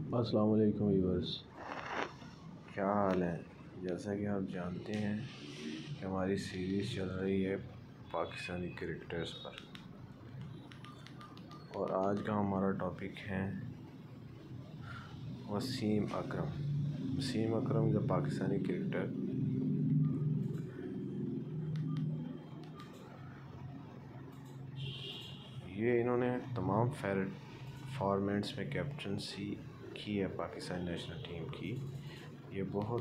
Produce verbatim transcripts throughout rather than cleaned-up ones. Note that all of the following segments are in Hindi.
अस्सलाम वालेकुम व्यूअर्स, क्या हाल है। जैसा कि आप जानते हैं कि हमारी सीरीज़ चल रही है पाकिस्तानी क्रिकेटर्स पर, और आज का हमारा टॉपिक है वसीम अकरम। वसीम अकरम जो पाकिस्तानी क्रिकेटर, ये इन्होंने तमाम फेर फॉर्मेट्स में कैप्टनसी की है पाकिस्तान नेशनल टीम की। ये बहुत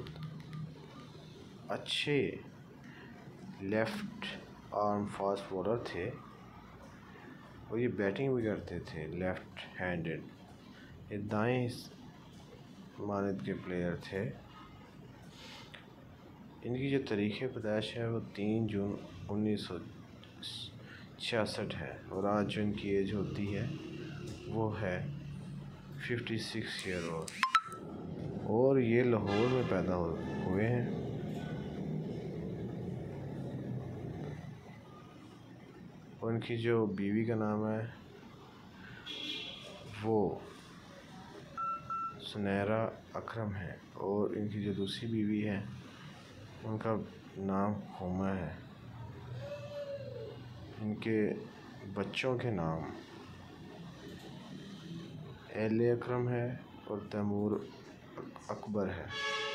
अच्छे लेफ़्ट आर्म फास्ट बॉलर थे और ये बैटिंग भी करते थे लेफ़्ट हैंडेड। ये दाएं मानद के प्लेयर थे। इनकी जो तारीख़ पैदाइश है वो तीन जून उन्नीस सौ छियासठ है, और आज जो इनकी एज होती है वो है फिफ्टी सिक्स ईयर ओल्ड, और ये लाहौर में पैदा हुए हैं। और इनकी जो बीवी का नाम है वो सुनहरा अकरम है, और इनकी जो दूसरी बीवी है उनका नाम हुमा है। इनके बच्चों के नाम एले अकरम है और तैमूर अकबर है,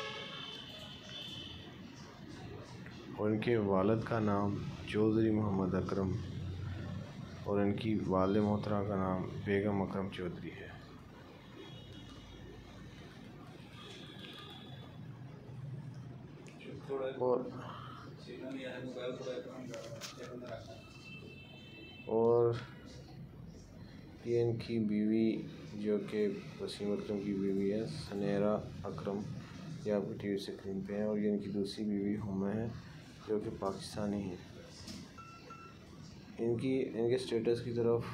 और इनके वालिद का नाम चौधरी मोहम्मद अकरम और इनकी वालिद मोहतरमा का नाम बेगम अकरम चौधरी है। और और ये इनकी बीवी जो कि वसीम अकरम की बीवी है सुनहरा अकरम, ये आपकी टीवी स्क्रीन पे है, और ये इनकी दूसरी बीवी हुमा है जो कि पाकिस्तानी है। इनकी इनके स्टेटस की तरफ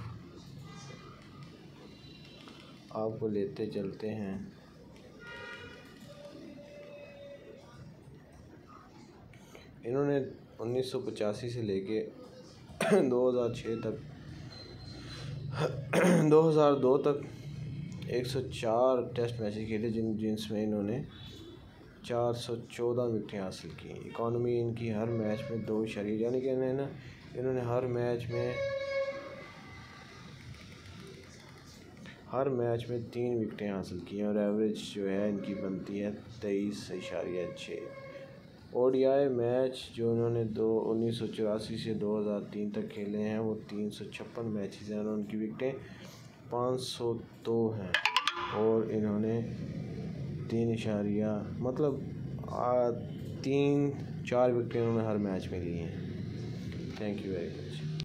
आपको लेते चलते हैं। इन्होंने उन्नीस सौ पचासी से लेके दो हज़ार छः तक दो हज़ार दो तक एक सौ चार टेस्ट मैचेस खेले, जिन जिनमें इन्होंने चार सौ चौदह विकेटें हासिल की। इकॉनमी इनकी हर मैच में दो शरीर, यानी कि इन्होंने ना इन्होंने हर मैच में हर मैच में तीन विकेटें हासिल की हैं, और एवरेज जो है इनकी बनती है तेईस इशारिया छः। ओडीआई मैच जो इन्होंने दो उन्नीस सौ चौरासी से दो हज़ार तीन तक खेले हैं वो तीन सौ छप्पन मैचेस हैं, और उनकी विकेटें पाँच सौ दो हैं, और इन्होंने तीन इशारिया मतलब आ, तीन चार विकेटें इन्होंने हर मैच में ली हैं। Thank you very much.